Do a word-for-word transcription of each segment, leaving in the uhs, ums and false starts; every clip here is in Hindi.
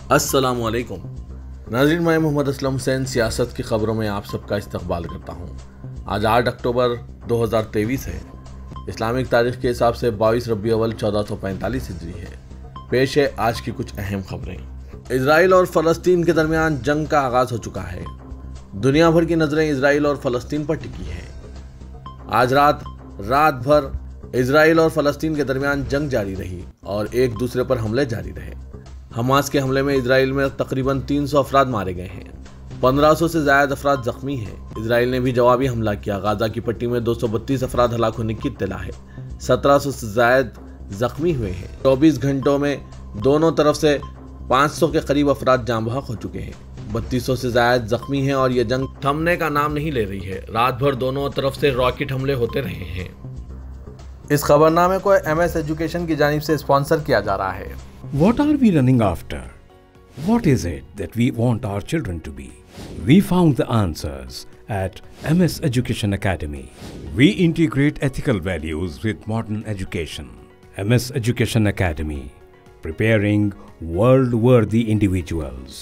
अस्सलामु अलैकुम नाज़रीन, मैं मोहम्मद असलम हुसैन सियासत की ख़बरों में आप सबका इस्तकबाल करता हूँ। आज आठ अक्टूबर दो हज़ार तेईस है। इस्लामिक तारीख के हिसाब से बाईस रबी अव्वल चौदह सौ पैंतालीस हिजरी है। पेश है आज की कुछ अहम खबरें। इजराइल और फ़लस्तीन के दरमियान जंग का आगाज़ हो चुका है। दुनिया भर की नज़रें इजराइल और फ़लस्तीन पर टिकी हैं। आज रात रात भर इजराइल और फ़लस्तीन के दरमियान जंग जारी रही और एक दूसरे पर हमले जारी रहे। हमास के हमले में इजराइल में तकरीबन तीन सौ अफराद मारे गए हैं। पंद्रह सौ से ज्यादा अफराद जख्मी हैं। इजराइल ने भी जवाबी हमला किया। गाजा की पट्टी में दो सौ बत्तीस अफराद हलाक होने की इत्तला है। सत्रह सौ से ज्यादा जख्मी हुए हैं। चौबीस घंटों में दोनों तरफ से पाँच सौ के करीब अफराद जाँ बहक हो चुके हैं। बत्तीस सौ से ज्यादा जख्मी हैं और ये जंग थमने का नाम नहीं ले रही है। रात भर दोनों तरफ से रॉकेट हमले होते रहे हैं। इस खबरनामे को एम एस एजुकेशन की जानिब से स्पॉन्सर किया जा रहा है। What are we running after? What is it that we want our children to be? We found the answers at M S Education Academy. We integrate ethical values with modern education. M S Education Academy, preparing world-worthy individuals.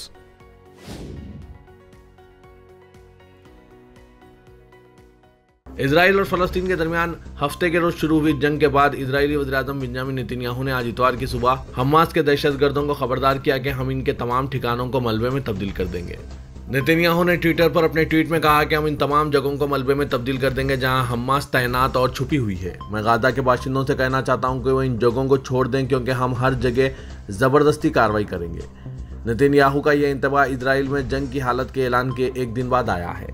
Israel और फलस्तीन के दरमियान हफ्ते के रोज शुरू हुई जंग के बाद इजरायली वज़ीर-ए-आज़म बेंजामिन नेतन्याहू ने आज इतवार की सुबह हमास के दहशतगर्दों को खबरदार किया कि हम इनके तमाम ठिकानों को मलबे में तब्दील कर देंगे। नेतन्याहू ने ट्विटर पर अपने ट्वीट में कहा कि हम इन तमाम जगहों को मलबे में तब्दील कर देंगे जहां हमास तैनात और छुपी हुई है। मैं गाजा के बाशिंदों से कहना चाहता हूं कि वो इन जगहों को छोड़ दें क्योंकि हम हर जगह ज़बरदस्ती कार्रवाई करेंगे। नेतन्याहू का यह इंतबा इजराइल में जंग की हालत के ऐलान के एक दिन बाद आया है।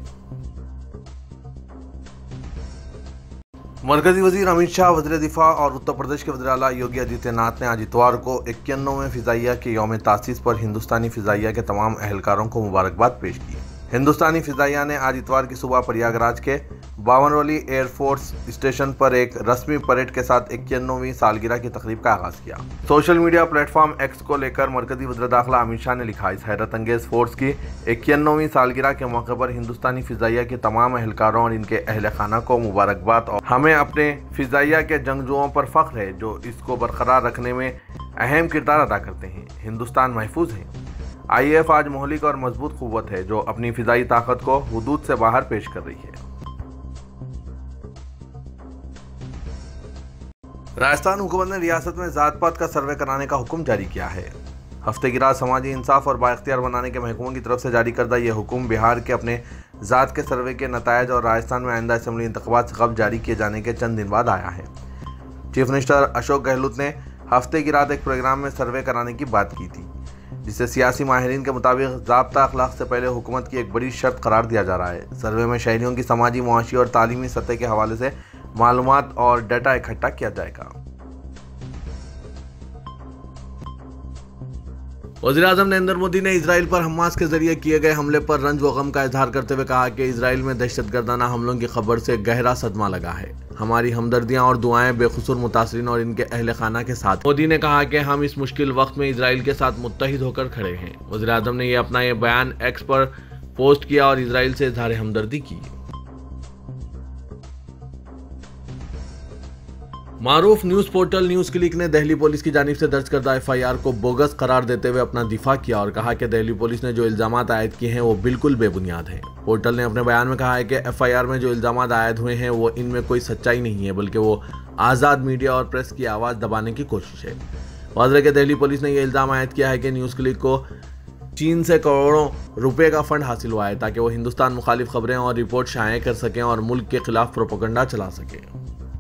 मरकजी वजीर अमित शाह, वज़ीर दिफा और उत्तर प्रदेश के वज़ीर आला योगी आदित्यनाथ ने आज इतवार को इक्यानवें फ़िज़ाइया के यौम तासीस पर हिंदुस्तानी फ़िज़ाइया के तमाम अहलकारों को मुबारकबाद पेश की। हिंदुस्तानी फ़िज़ाइया ने आज इतवार की सुबह प्रयागराज के बावनवली एयरफोर्स स्टेशन पर एक रस्मी परेड के साथ इक्यानवीं सालगिरह की तकरीब का आगाज़ किया। सोशल मीडिया प्लेटफॉर्म एक्स को लेकर मरकजी वज़ीर दाखिला अमित शाह ने लिखा, इस हैरत अंगेज़ फोर्स की इक्यानवीं सालगिरह के मौके पर हिंदुस्तानी फ़िज़ाइया के तमाम अहलकारों और इनके अहल खाना को मुबारकबाद और हमें अपने फ़िज़ाइया के जंगजुओं पर फ़ख्र है जो इसको बरकरार रखने में अहम किरदार अदा करते हैं। हिंदुस्तान महफूज है। आई ए एफ आज मोहलिक और मजबूत क़ुव्वत है जो अपनी फ़िज़ाई ताकत को हुदूद से बाहर पेश कर रही है। राजस्थान हुकूमत ने रियासत में ज़ात पात का सर्वे कराने का हुक्म जारी किया है। हफ्ते की रात समाजी इंसाफ और बाइख्तियार बनाने के महकमों की तरफ से जारी करदा यह हुक्म बिहार के अपने ज़ात के सर्वे के नतायज और राजस्थान में आइंदा असम्बली इंतखाबात से कब्ल जारी किए जाने के चंद दिन बाद आया है। चीफ मिनिस्टर अशोक गहलोत ने हफ्ते की रात एक प्रोग्राम में सर्वे कराने की बात की थी, जिसे सियासी माहिरीन के मुताबिक ज़ाब्ता अखलाक से पहले हुकूमत की एक बड़ी शर्त करार दिया जा रहा है। सर्वे में शहरियों की समाजी, मुआशी और तालीमी सतह के हवाले से मालूमात और डाटा इकट्ठा किया जाएगा। वज़ीर-ए-आज़म नरेंद्र मोदी ने इजराइल पर हमास के जरिए किए गए हमले पर रंज व गम का इजहार करते हुए कहा कि इजराइल में दहशतगर्दाना हमलों की खबर से गहरा सदमा लगा है। हमारी हमदर्दियां और दुआएं बेखुसूर मुतासरीन और इनके अहल खाना के साथ। मोदी ने कहा कि हम इस मुश्किल वक्त में इजराइल के साथ मुत्तहिद होकर खड़े हैं। वज़ीर-ए-आज़म ने यह अपना ये बयान एक्स पर पोस्ट किया और इजराइल से इजहार हमदर्दी की। मारूफ न्यूज़ पोर्टल न्यूज़ क्लिक ने दिल्ली पुलिस की जानिब से दर्ज करदा एफ आई आर को बोगस करार देते हुए अपना दिफा किया और कहा कि दिल्ली पुलिस ने जो इल्जामात आयद किए हैं वो बिल्कुल बेबुनियाद हैं। पोर्टल ने अपने बयान में कहा है कि एफ आई आर में जो इल्जामात आयद हुए हैं वो इनमें कोई सच्चाई नहीं है, बल्कि वो आज़ाद मीडिया और प्रेस की आवाज़ दबाने की कोशिश है। वाज़ेह है कि दिल्ली पुलिस ने यह इल्ज़ाम आयद किया है कि न्यूज़ क्लिक को चीन से करोड़ों रुपए का फंड हासिल हुआ है ताकि वो हिंदुस्तान मुखालिफ खबरें और रिपोर्ट शाये कर सकें और मुल्क के खिलाफ प्रोपेगेंडा चला सकें।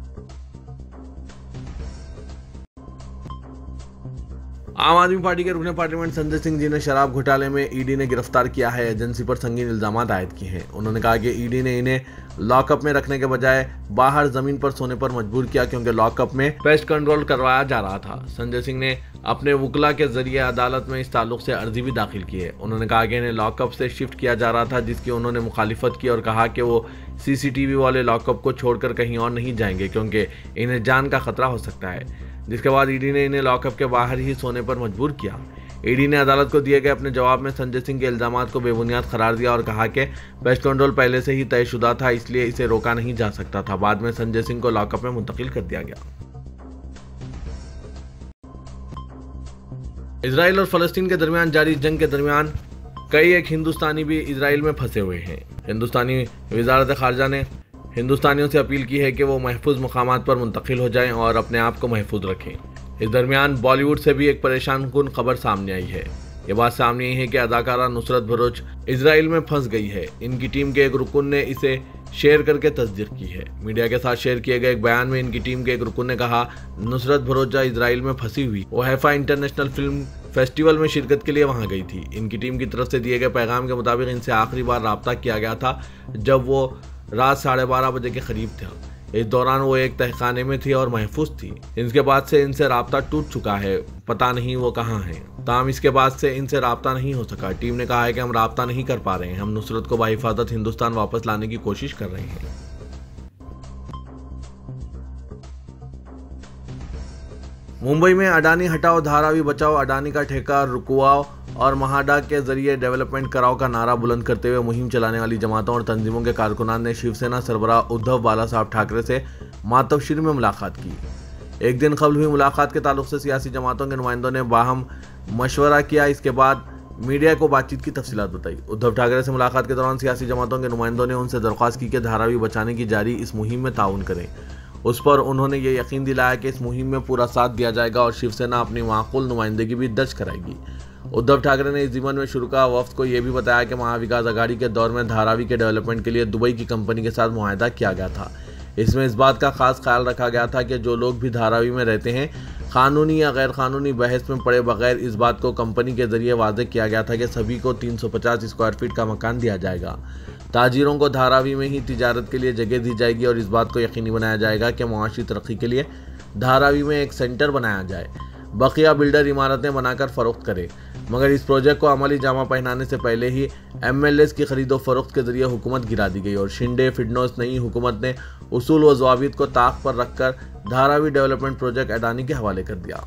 आम आदमी पार्टी के रुकने पार्लियामेंट संजय सिंह जी ने शराब घोटाले में ईडी ने गिरफ्तार किया है। एजेंसी पर संगीन इल्जामात आयद किए हैं। उन्होंने कहा कि ईडी ने इन्हें लॉकअप में रखने के बजाय बाहर जमीन पर सोने पर मजबूर किया क्योंकि लॉकअप में पेस्ट कंट्रोल करवाया जा रहा था। संजय सिंह ने अपने वकला के जरिए अदालत में इस ताल्लुक से अर्जी भी दाखिल की है। उन्होंने कहा कि इन्हें लॉकअप से शिफ्ट किया जा रहा था, जिसकी उन्होंने मुखालिफत की और कहा कि वो सीसीटीवी वाले लॉकअप को छोड़कर कहीं और नहीं जाएंगे क्योंकि इन्हें जान का खतरा हो सकता है। जिसके बाद ईडी ने इन्हें लॉकअप के बाहर ही सोने पर मजबूर किया। ईडी ने अदालत को दिए गए अपने जवाब में संजय सिंह के इल्जामात को बेबुनियाद करार दिया और कहा कि पेस्ट कंट्रोल पहले से ही तयशुदा था, इसलिए इसे रोका नहीं जा सकता था। बाद में संजय सिंह को लॉकअप में मुंतकिल कर दिया गया। इजराइल और फलस्तीन के दरमियान जारी जंग के दरमियान कई एक हिंदुस्तानी भी इजराइल में फंसे हुए हैं। हिंदुस्तानी वजारत खारजा ने हिंदुस्तानियों से अपील की है कि वो महफूज मकामात पर मुंतकिल हो जाएं और अपने आप को महफूज रखें। इस दरमियान बॉलीवुड से भी एक परेशान कुन खबर सामने आई है। ये बात सामने आई है कि अदाकारा नुसरत भरूच इजराइल में फंस गई है। इनकी टीम के एक रुकन ने इसे शेयर करके तस्दीक की है। मीडिया के साथ शेयर किए गए एक बयान में इनकी टीम के एक रुकन ने कहा, नुसरत भरूचा इजराइल में फंसी हुई, वो हैफा इंटरनेशनल फिल्म फेस्टिवल में शिरकत के लिए वहां गई थी। इनकी टीम की तरफ से दिए गए पैगाम के मुताबिक इनसे आखिरी बार रब्ता किया गया था जब वो रात साढ़े बारह बजे के करीब था। इस दौरान वो एक तहखाने में थी और महफूज थी। इसके बाद से इनसे राब्ता टूट चुका है, पता नहीं वो कहाँ हैं। ताहम इसके बाद से इनसे राब्ता नहीं हो सका। टीम ने कहा है कि हम राब्ता नहीं कर पा रहे हैं, हम नुसरत को बाहिफाजत हिंदुस्तान वापस लाने की कोशिश कर रहे हैं। मुंबई में अडानी हटाओ धारावी बचाओ, अडानी का ठेका रुकवाओ और महाडा के जरिए डेवलपमेंट कराओ का नारा बुलंद करते हुए मुहिम चलाने वाली जमातों और तंजीमों के कारकुनान ने शिवसेना सरबराह उद्धव बाला साहब ठाकरे से मातवशिर में मुलाकात की। एक दिन कबल हुई मुलाकात के ताल्लुक से सियासी जमातों के नुमाइंदों ने बाहम मशवरा किया। इसके बाद मीडिया को बातचीत की तफसीलात बताई। उद्धव ठाकरे से मुलाकात के दौरान सियासी जमातों के नुमाइंदों ने उनसे दरख्वास्त की कि धारावी बचाने की जारी इस मुहिम में ताउन करें। उस पर उन्होंने ये यकीन दिलाया कि इस मुहिम में पूरा साथ दिया जाएगा और शिवसेना अपनी माकूल नुमाइंदगी भी दर्ज कराएगी। उद्धव ठाकरे ने इस ज़िमन में शुरुका वफ्द को यह भी बताया कि महाविकास अघाड़ी के दौर में धारावी के डेवलपमेंट के लिए दुबई की कंपनी के साथ मुआहदा किया गया था। इसमें इस बात का खास ख्याल रखा गया था कि जो लोग भी धारावी में रहते हैं, कानूनी या गैर कानूनी बहस में पड़े बगैर इस बात को कंपनी के जरिए वाज़ेह किया गया था कि सभी को तीन सौ पचास स्क्वायर फीट का मकान दिया जाएगा। ताजिरों को धारावी में ही तिजारत के लिए जगह दी जाएगी और इस बात को यकीनी बनाया जाएगा कि मुआशी तरक्की के लिए धारावी में एक सेंटर बनाया जाए। बकिया बिल्डर इमारतें बनाकर फ़रोख्त करे, मगर इस प्रोजेक्ट को अमली जामा पहनाने से पहले ही एम एल एस की खरीदो फरोख्त के जरिए हुकूमत गिरा दी गई और शिंदे फिडनोस नई हुकूमत ने उसूल व ज़वाबित को ताक पर रखकर धारावी डेवलपमेंट प्रोजेक्ट अडानी के हवाले कर दिया।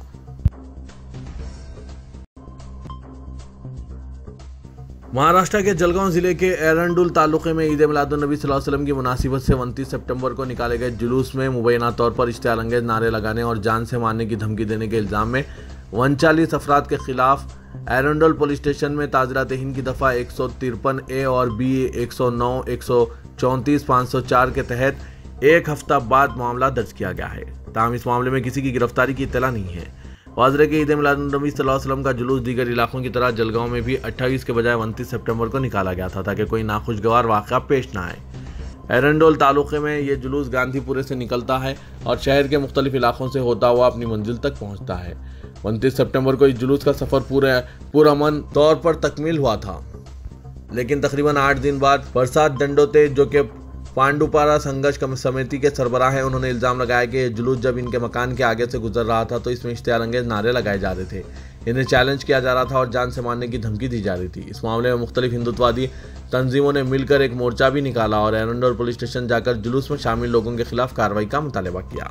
महाराष्ट्र के जलगांव जिले के एरंडुल तालुके में ईद मिलादुन्नबी सल्लल्लाहु अलैहि वसल्लम की मुनासिबत से उनतीस सितंबर को निकाले गए जुलूस में मुबैना तौर पर इश्तियाल अंगेज नारे लगाने और जान से मारने की धमकी देने के इल्ज़ाम में उनचालीस अफराद के खिलाफ एरंडुल पुलिस स्टेशन में ताज़रात हिंद की दफ़ा एक सौ तिरपन ए और बी एक सौ नौ, एक सौ चौंतीस, पाँच सौ चार के तहत एक हफ्ता बाद मामला दर्ज किया गया है। ताहम इस मामले में किसी की गिरफ्तारी की इत्तला नहीं है। वाज़ेह के ईद मिलादुन्नबी सल्लल्लाहु अलैहि वसल्लम का जुलूस दीगर इलाकों की तरह जलगांव में भी अट्ठाईस के बजाय उनतीस सितंबर को निकाला गया था ताकि कोई नाखुशगवार वाक़या पेश ना आए। एरंडोल तालुके में ये जुलूस गांधीपुरे से निकलता है और शहर के मुख्तलिफ इलाकों से होता हुआ अपनी मंजिल तक पहुंचता है। उनतीस सितंबर को इस जुलूस का सफ़र पूरे पुरअमन तौर पर तकमील हुआ था, लेकिन तकरीबन आठ दिन बाद प्रसाद दंडोते जो कि पांडुपारा संघर्ष समिति के सरबराह हैं, उन्होंने इल्ज़ाम लगाया कि ये जुलूस जब इनके मकान के आगे से गुजर रहा था तो इसमें इश्तियाल अंगेज नारे लगाए जा रहे थे, इन्हें चैलेंज किया जा रहा था और जान से मारने की धमकी दी जा रही थी। इस मामले में मुख्तलिफ हिंदुत्ववादी तंजीमों ने मिलकर एक मोर्चा भी निकाला और एरंडोल पुलिस स्टेशन जाकर जुलूस में शामिल लोगों के खिलाफ कार्रवाई का मुतालबा किया।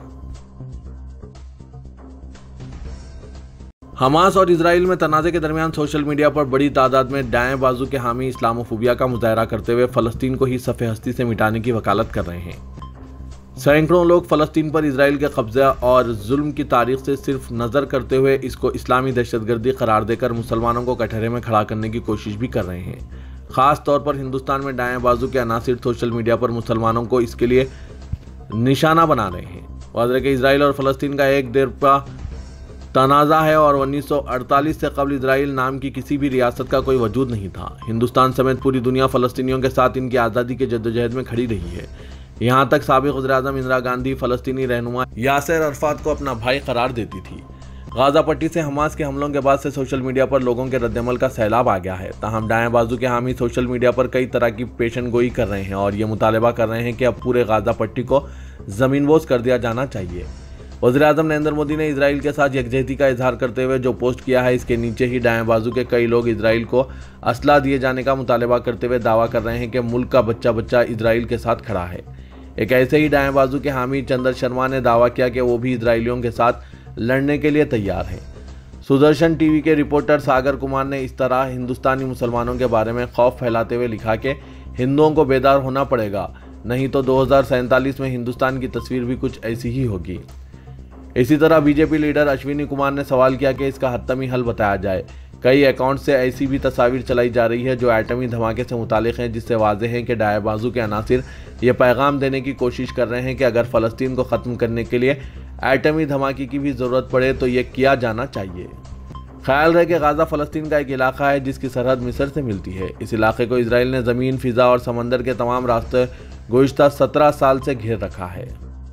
हमास और इजराइल में तनाज़े के दरमियान सोशल मीडिया पर बड़ी तादाद में दाएं बाजू के हामी इस्लामोफोबिया का मुजाहरा करते हुए फ़लस्तीन को ही सफ़े हस्ती से मिटाने की वकालत कर रहे हैं। सैकड़ों लोग फ़लस्तीन पर इजराइल के कब्ज़ा और जुल्म की तारीख से सिर्फ नज़र करते हुए इसको इस्लामी दहशतगर्दी करार देकर मुसलमानों को कटहरे में खड़ा करने की कोशिश भी कर रहे हैं। ख़ास तौर पर हिंदुस्तान में दाएं बाजू के अनासिर सोशल मीडिया पर मुसलमानों को इसके लिए निशाना बना रहे हैं। वाज़ेह के इजराइल और फ़लस्तीन का एक देरपा तनाज़ा है और उन्नीस सौ अड़तालीस से कबल इजराइल नाम की किसी भी रियासत का कोई वजूद नहीं था। हिंदुस्तान समेत पूरी दुनिया फ़लस्तीनियों के साथ इनकी आज़ादी के जद्दोजहद में खड़ी रही है। यहाँ तक साबिक़ वज़ीर-ए-आज़म इंदिरा गांधी फ़लस्तीनी रहनुमा यासिर अरफ़ात को अपना भाई करार देती थी। गाज़ा पट्टी से हमास के हमलों के बाद से सोशल मीडिया पर लोगों के रद्दअमल का सैलाब आ गया है। ताहम दाएं बाजू के हामी सोशल मीडिया पर कई तरह की पेशन गोई कर रहे हैं और ये मुतालबा कर रहे हैं कि अब पूरे गाज़ा पट्टी को ज़मीनबोस कर दिया जाना चाहिए। वज़ीर-ए-आज़म नरेंद्र मोदी ने इजराइल के साथ यकजहती का इजहार करते हुए जो पोस्ट किया है, इसके नीचे ही दाएं बाजू के कई लोग इजराइल को असला दिए जाने का मुतालबा करते हुए दावा कर रहे हैं कि मुल्क का बच्चा बच्चा इजराइल के साथ खड़ा है। एक ऐसे ही दाएं बाजू के हामी चंद्र शर्मा ने दावा किया कि वो भी इजराइलियों के साथ लड़ने के लिए तैयार हैं। सुदर्शन टीवी के रिपोर्टर सागर कुमार ने इस तरह हिंदुस्तानी मुसलमानों के बारे में खौफ फैलाते हुए लिखा कि हिंदुओं को बेदार होना पड़ेगा, नहीं तो दो हज़ार सैंतालीस में हिंदुस्तान की तस्वीर भी कुछ ऐसी ही होगी। इसी तरह बीजेपी लीडर अश्विनी कुमार ने सवाल किया कि इसका हतमी हल बताया जाए। कई अकाउंट से ऐसी भी तस्वीर चलाई जा रही है जो एटमी धमाके से मुतालिक हैं, जिससे वाज़ेह है कि दाएं बाजू के अनासिर ये पैगाम देने की कोशिश कर रहे हैं कि अगर फ़लस्तीन को ख़त्म करने के लिए एटमी धमाके की भी ज़रूरत पड़े तो ये किया जाना चाहिए। ख्याल रहे कि गाज़ा फ़लस्तीन का एक इलाका है जिसकी सरहद मिस्र से मिलती है। इस इलाके को इसराइल ने ज़मीन, फ़िज़ा और समंदर के तमाम रास्ते गुज़िश्ता सत्रह साल से घेर रखा है।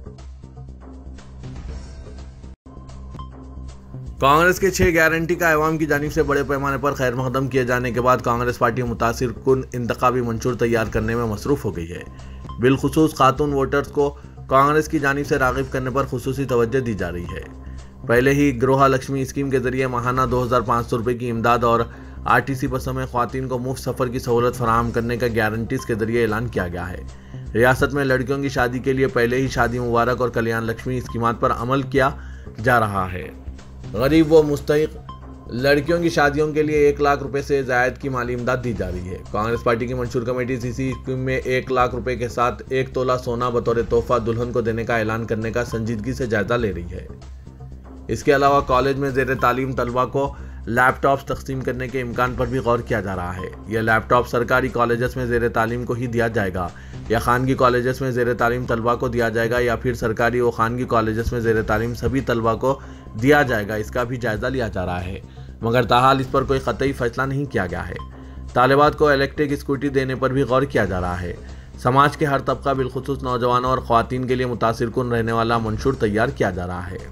कांग्रेस के छह गारंटी का अवाम की जानिब से बड़े पैमाने पर खैर मकदम किए जाने के बाद कांग्रेस पार्टी मुतासिर कुन इंतखाबी मंशूर तैयार करने में मसरूफ़ हो गई है। बिलखुसूस खातून वोटर्स को कांग्रेस की जानिब से राग़िब करने पर खुसूसी तवज्जो दी जा रही है। पहले ही गृह लक्ष्मी स्कीम के जरिए माहाना दो हज़ार पाँच सौ रुपये की इमदाद और आर टी सी बसों में ख्वातीन को मुफ्त सफ़र की सहूलत फराहम करने का गारंटीज़ के जरिए ऐलान किया गया है। रियासत में लड़कियों की शादी के लिए पहले ही शादी मुबारक और कल्याण लक्ष्मी स्कीमात पर अमल किया जा रहा है। गरीब व मुस्तहिक लड़कियों की शादियों के लिए एक लाख रुपए से जायद की माली इमदाद दी जा रही है। कांग्रेस पार्टी की मंशूर कमेटी इसी स्कीम में एक लाख रुपए के साथ एक तोला सोना बतौर तोहफा दुल्हन को देने का ऐलान करने का संजीदगी से जायजा ले रही है। इसके अलावा कॉलेज में ज़ेर तालीम तलबा को लैपटॉप्स तकसीम करने के इम्कान पर भी गौर किया जा रहा है। यह लैपटॉप सरकारी कॉलेजेस में ज़ेर तालीम को ही दिया जाएगा या खानगी कॉलेजेस में ज़ेर तालीम तलबा को दिया जाएगा या फिर सरकारी व खानगी कॉलेजेस में ज़ेर तालीम सभी तलबा को दिया जाएगा, इसका भी जायज़ा लिया जा रहा है, मगर ताहाल इस पर कोई क़तई फैसला नहीं किया गया है। तालिबात को इलेक्ट्रिक स्कूटी देने पर भी गौर किया जा रहा है। समाज के हर तबका बिलखुसूस नौजवानों और ख़वातीन के लिए मुतासिर कुन रहने वाला मंशूर तैयार किया जा रहा है।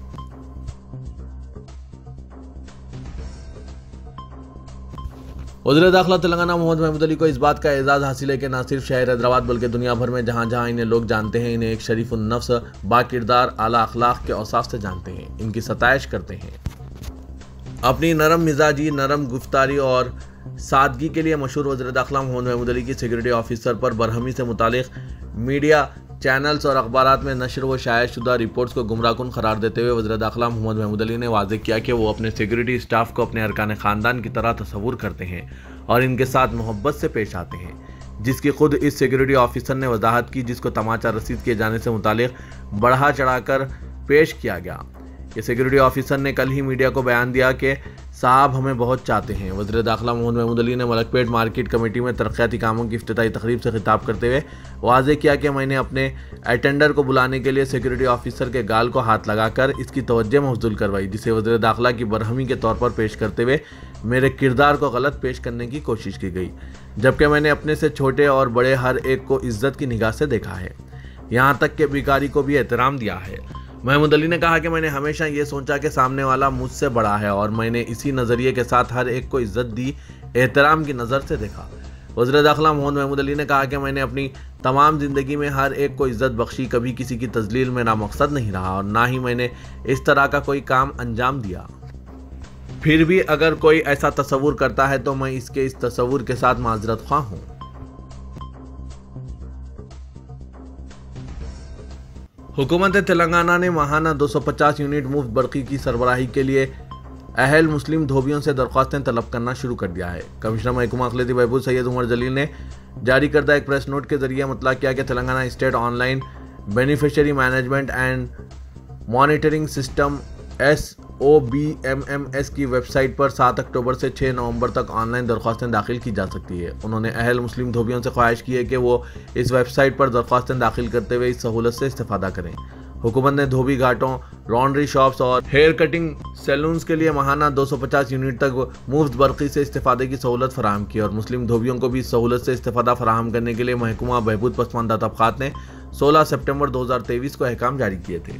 वज़ीर दाखिला तेलंगाना मोहम्मद महमूद अली को इस बात का एजाज़ हासिल है कि न सिर्फ शहर हैदराबाद बल्कि दुनिया भर में जहाँ जहाँ इन्हें लोग जानते हैं, इन्हें एक शरीफ नफ्स, बाकिरदार, आला अखलाक के औसाफ से जानते हैं, इनकी सताइश करते हैं। अपनी नरम मिजाजी, नरम गुफ्तारी और सादगी के लिए मशहूर वज़ीर दाखिला मोहम्मद महमूद अली की सिक्योरिटी ऑफिसर पर बरहमी से मुतालिक मीडिया चैनल्स और अखबारात में नशर व शाया शुदा रिपोर्ट्स को गुमराहकुन करार देते हुए वज़ीर दाखिला मोहम्मद महमूद अली ने वाज़ेह किया कि वो अपने सिक्योरिटी स्टाफ को अपने अरकान ख़ानदान की तरह तस्वुर करते हैं और इनके साथ मोहब्बत से पेश आते हैं, जिसकी खुद इस सिक्योरिटी ऑफिसर ने वजाहत की, जिसको तमाचा रसीद किए जाने से मुतालिक बढ़ा चढ़ाकर पेश किया गया। ये सिक्योरिटी ऑफिसर ने कल ही मीडिया को बयान दिया कि साहब हमें बहुत चाहते हैं। वज़ीर दाखिला मोहम्मद महमूद अली ने मलकपेट मार्केट कमेटी में तरक्याती कामों की इफ्तिताई तकरीब से खिताब करते हुए वाज़ेह किया कि मैंने अपने अटेंडर को बुलाने के लिए सिक्योरिटी ऑफिसर के गाल को हाथ लगाकर इसकी तवज्जो मबज़ूल करवाई, जिसे वज़ीर दाखिला की बरहमी के तौर पर पेश करते हुए मेरे किरदार को गलत पेश करने की कोशिश की गई, जबकि मैंने अपने से छोटे और बड़े हर एक को इज्जत की निगाह से देखा है, यहाँ तक कि भिखारी को भी एहतराम दिया है। महमूद अली ने कहा कि मैंने हमेशा ये सोचा कि सामने वाला मुझसे बड़ा है और मैंने इसी नज़रिए के साथ हर एक को इज्जत दी, एहतराम की नज़र से देखा। वज़ीर दाखिला मोहम्मद महमूद अली ने कहा कि मैंने अपनी तमाम ज़िंदगी में हर एक को इज्जत बख्शी, कभी किसी की तजलील मेरा मकसद नहीं रहा और ना ही मैंने इस तरह का कोई काम अंजाम दिया। फिर भी अगर कोई ऐसा तस्वुर करता है तो मैं इसके इस तस्वुर के साथ माजरत ख्वाह हूँ। हुकूमत तेलंगाना ने माहाना दो सौ पचास यूनिट मुफ्त बरक़ी की सरबराही के लिए अहल मुस्लिम धोबियों से दरख्वास्तें तलब करना शुरू कर दिया है। कमिश्नर महकमा अक़लियती बहबूद सैयद उमर जलील ने जारी करदा एक प्रेस नोट के जरिए मुतला किया कि Telangana state online beneficiary management and monitoring system S O B M M S की वेबसाइट पर सात अक्टूबर से छह नवंबर तक ऑनलाइन दरख्वास्तें दाखिल की जा सकती है। उन्होंने अहल मुस्लिम धोबियों से ख्वाहिश की है कि वो इस वेबसाइट पर दरख्वास्तें दाखिल करते हुए इस सहूलत से इस्तेफादा करें। हुकूमत ने धोबी घाटों, लॉन्ड्री शॉप्स और हेयर कटिंग सैलून्स के लिए माहाना दो सौ पचास यूनिट तक मुफ्त बरक़ी से इस्तेफादे की सहूलत फराहम की और मुस्लिम धोबियों को भी इस सहूलत से इस्तेफादा फराहम करने के लिए महकमा बहबूद पसमानदा तबक़ात ने सोलह सितंबर दो हज़ार तेईस को अहकाम जारी किए थे।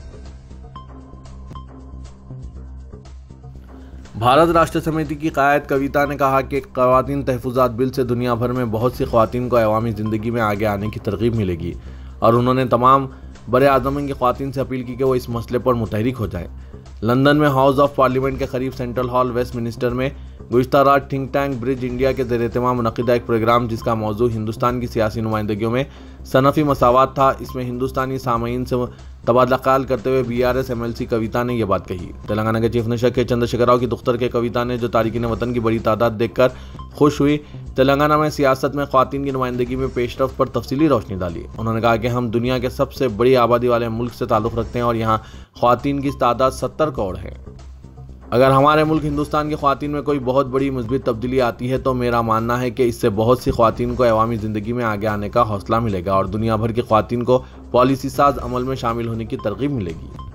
भारत राष्ट्र समिति की क़ायद कविता ने कहा कि ख़वातीन तहफ़्फ़ुज़ात बिल से दुनिया भर में बहुत सी ख़वातीन को अवामी ज़िंदगी में आगे आने की तरग़ीब मिलेगी और उन्होंने तमाम बड़े आज़म की ख़वातीन से अपील की कि वो इस मसले पर मुतहरिक हो जाएं। लंदन में हाउस ऑफ पार्लियामेंट के करीब सेंट्रल हॉल वेस्टमिनिस्टर में गुज़िश्ता रात थिंक टैंक ब्रिज इंडिया के ज़ेर एहतमाम मुनक़िदा एक प्रोग्राम जिसका मौजू हिंदुस्तान की सियासी नुमाइंदगियों में सनफ़ी मसावात था, इसमें हिंदुस्तानी सामीन से तबादला ख्याल करते हुए B R S M L C Kavitha ने यह बात कही। तेलंगाना के चीफ मिनिस्टर के चंद्रशेखर राव की दुख्तर के कविता ने जो तारिकीन वतन की बड़ी तादाद देखकर खुश हुई, तेलंगाना में सियासत में ख्वातीन की नुमाइंदगी में पेशरफ्त पर तफसीली रोशनी डाली। उन्होंने कहा कि हम दुनिया के सबसे बड़ी आबादी वाले मुल्क से ताल्लुक़ रखते हैं और यहाँ ख्वातीन की तादाद सत्तर करोड़ है। अगर हमारे मुल्क हिंदुस्तान की ख्वातीन में कोई बहुत बड़ी मुस्बित तब्दीली आती है तो मेरा मानना है कि इससे बहुत सी ख्वातीन को अवामी ज़िंदगी में आगे आने का हौसला मिलेगा और दुनिया भर की ख्वातीन को पॉलिसी साज अमल में शामिल होने की तरगीब मिलेगी।